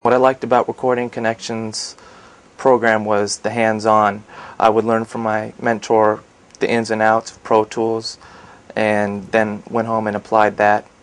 What I liked about Recording Connections program was the hands-on. I would learn from my mentor the ins and outs of Pro Tools, and then went home and applied that